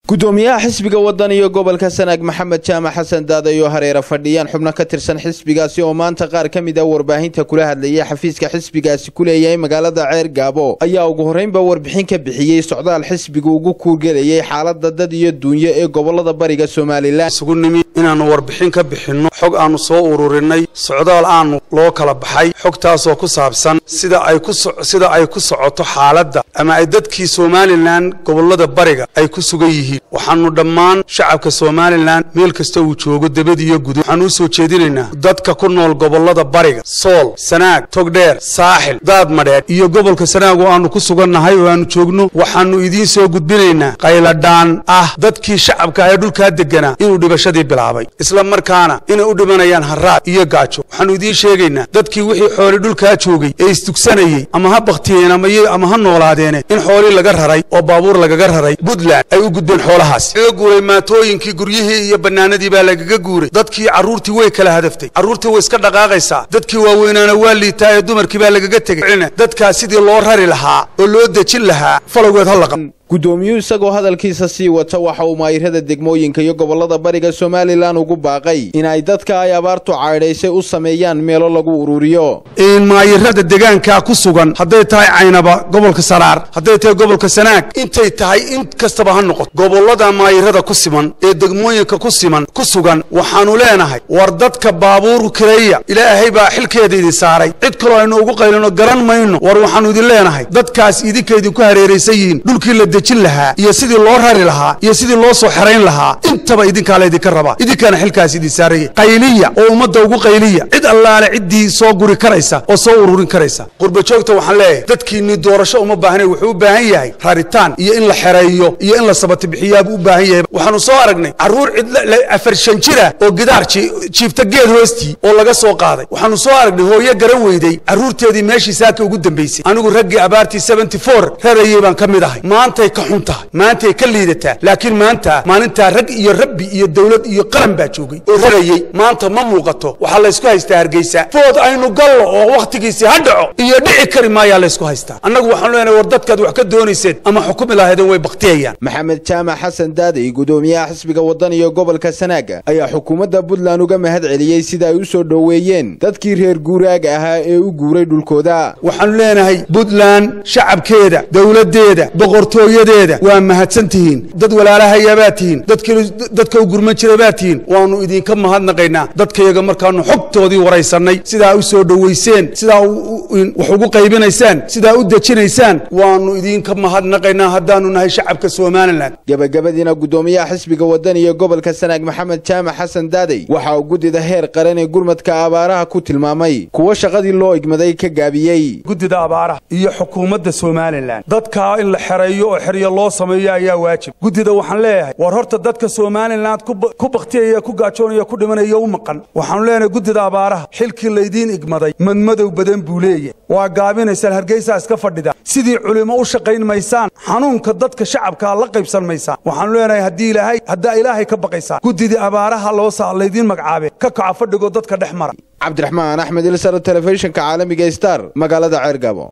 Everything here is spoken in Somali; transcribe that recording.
gudoomiyaha xisbiga wadaniga gobolka Sanaag Maxamed Jaamac Xasan Daadayo hareera fadhiyaan xubno ka tirsan xisbigaasi oo maanta qaar kamid ah warbaahinta kula hadlayay xafiiska xisbigaasi ku leeyahay magaalada Ceer Gaabo ayaa ugu horeynba warbixin ka bixiyay socdaal xisbiga ugu kuurgalayay xaaladda dad iyo duunyo ee gobolada bariga Soomaaliland sugunimi inaanu warbixin ka bixino xog aanu soo ururinay socdaal aanu loo kala baxay xogtaas oo ku saabsan sida ay ku socoto xaaladda ama ay dadkii Soomaaliland gobolada bariga ay ku sugan yihiin waxaanu dhammaan shacabka Soomaaliland meel kasta uu joogo dibad iyo guud waxaanu soo jeedinaynaa dadka ku nool gobolada bariga Sool Sanaag Togdheer Saaxil Daadmadheer iyo gobolka Sanaag oo aanu ku sugannahay oo aanu joogno waxaanu idin soo gudbinaynaa qayladaan dadkii shacabka ay dhulka deganaa inuu dhibashadii bilaabay isla markaana inay u dhimanayaan haraad iyo gaajo waxaanu idin sheegaynaa dadkii wixii xoolo dhulka joogay ee istugsanayay ama ha baqtiyeen ama ha noolaadeen in xoolo laga raray oo baabuur lagaga raray Puntland ay u gudbeen xoolahaas laga guuray maatooyinkii guryihii iyo banaanadii baa lagaga guuray dadkii caruurtii way kala hadaftay caruurtii way iska dhaqaaqaysaa dadkii waaweynaana waa liitaa ee dumarkii baa lagaga tagay dadka sidii loo rari lahaa oo loo dejin lahaa falowgeed hal laqab gudoomiyaha isagoo hadalkiisa sii wata waxa uu maayirada degmooyinka iyo gobolada bariga Soomaaliland ugu baaqay in ay dadka ay abaartu caydhaysay u sameeyaan meelo lagu ururiyo in maayirada deegaanka ku sugan haday tahay Caynaba gobolka Saraar haday tahay gobolka Sanaag intay tahay in kastaba ha noqoto gobolada maayirada ku siman ee degmooyinka ku sugan waxaanu leenahay war dadka baabuur kireeya ilaahay baa xilkeeda idin saaray cid kale aynu ugu qaylino garan mayno war waxaanu idin leenahay dadkaas idinkeedin ku hareeraysan yihiin dhulkii la dejin lahaa iyo sidii loo rari lahaa iyo sidii loo soo xareyn lahaa intaba idinka la idinka raba idinkana xilkaas idin saaray qayliya oo umada ugu qayliya cid allaale cidii soo guri karaysa oo soo ururin karaysa qurba joogta waxaan leeyahay dadkiini doorasho uma baahnay wuxuu u baahan yahay raritaan iyo in la xereeyo iyo in la sabati bixiyaab u baahan yahay waxaanu soo aragnay caruur cid afar shan jira oo gidaar jiifta geed hoostii oo laga soo qaaday waxaanu soo aragnay hooyo garan weyday caruurteedii meeshii saaka ugu dambeysay anigu raggii abaartii 74 rarayay baan kamid ahay maanta ka xunta maanta ka liidata laakiin maalinta rag iyo rabbi iyo dawlad iyo qaran baa joogay oo rarayay maanta ma muuqato waxa la isku haystaa Hargeysa food aynu gallo oo waqtigiisa ha dhaco iyo dhici kari maayaa la isku haystaa annagu waxaan leenahay war dadkaad wax ka doonayseen ama xukum ilaahadan way baqtiyayaan Maxamed Jaamac Xasan Daadayo gudoomiyaha xisbiga wadaniga gobolka Sanaag ayaa xukuumadda Puntland uga mahad celiyay sida ay u soo dhaweeyeen dadkii reer guuraaga ahaa ee u guuray dhulkooda waxaan leenahay Puntland shacabkeeda dawladeeda boqortooyadeeda waa mahadsantihiin dad walaalahayaabaatiin dadka u gurman jirabaatiin waanu idinka mahadnaqaynaa dadkayaga markaanu xogtoodii waraysanay sida u soo dhaweyseen sida wax ugu qaybinaysaan sida u dejinaysaan waanu idinka mahadnaqaynaa hadaanu nahay shacabka Soomaaliland gabagabadina gudoomiyaha xisbiga wadaniga gobolka Sanaag Maxamed Jaamac Xasan Daadayo waxa uu gudida heer qaran ee gurmadka abaaraha ku tilmaamay kuwa shaqadii loo igmaday ka gaabiyay gudida abaaraha iyo xukuumadda Soomaaliland dadka in la xereeyo oo xiriyo loo sameeyo ayaa waajib gudida waxaan leeyahay war horta dadka Soomaaliland ku baqtiyay ku gaajoonaya ku dhimanaya u maqan waxaan leenahay gudida abaaraha xilkii leedin igmaday madmadow badan buu leeyahay waa gaabinaysan Hargeysa iska fadhida sidii culimo u shaqayn maysaan xanuunka dadka shacabka la qaybsan maysaan waxaan leenahay hadii ilaahay ka baqaysa gudida abaaraha loo saaleedin magacaabe ka kaca fadhigo dadka dhexmara Cabdiraxmaan Axmed Ilsar television-ka caalamiga Star magaalada Ceer Gaabo